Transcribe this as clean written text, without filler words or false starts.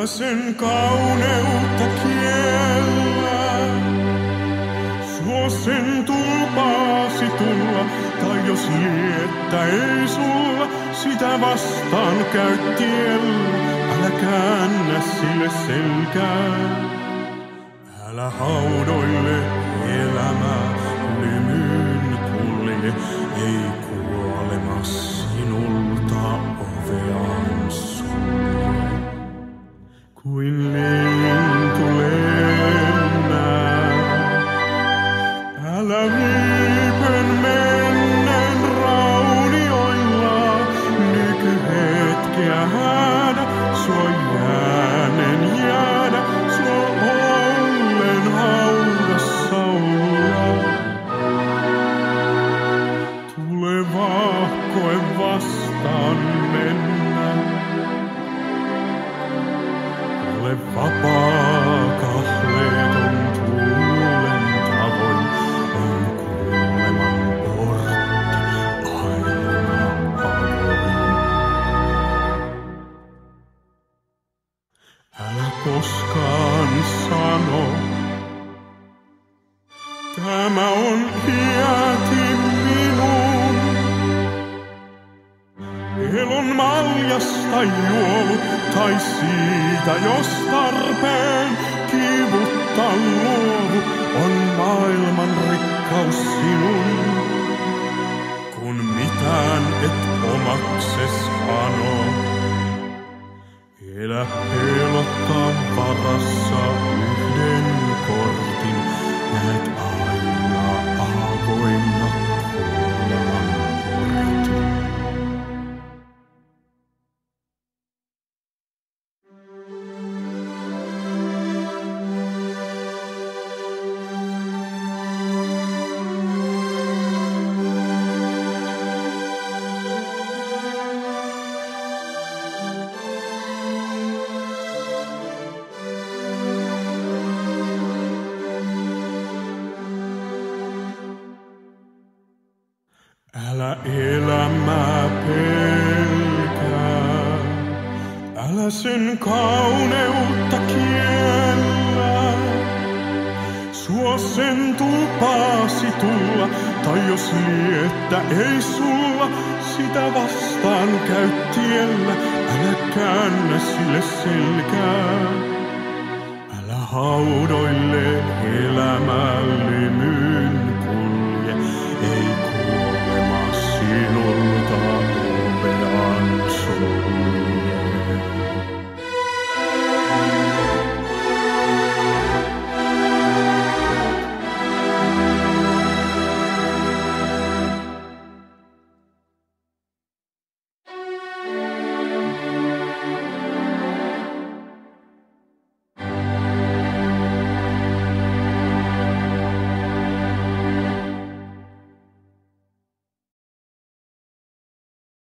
sen kauneutta kiellä. Suo sen tulpaasi tulla, tai jos liettä ei sulla, sitä vastaan käy tiellä. Älä käännä sille selkää, älä haudoille elämää, lymyyn kulje, ei kuolema sinulta oveaan sulje. Kuin lintu lennää, älä viipyn mennen raunioilla, nykyhetkeä häädä, suo jäänen jäädä, suo ollen haudassa olla. Tulevaa koe vastaan mennä, ole vapaa kahleeton tuulen tavoin, on kuoleman portti aina avoin. Älä koskaan sano, tämä on iäti minun. Elon maljasta juovu, tai siitä jos tarpeen kivutta luovu, on maailman rikkaus sinun. Kun mitään et omakses ano, elä pelottaa varassa yhden kortin, näet aina avoinna kuoleman portin. Älä elämää pelkää, älä sen kauneutta kiellä. Suo sen tulpaasi tulla, tai jos liettä ei sulla, sitä vastaan käy tiellä. Älä käännä sille selkää, älä haudoille elämää lymyyn.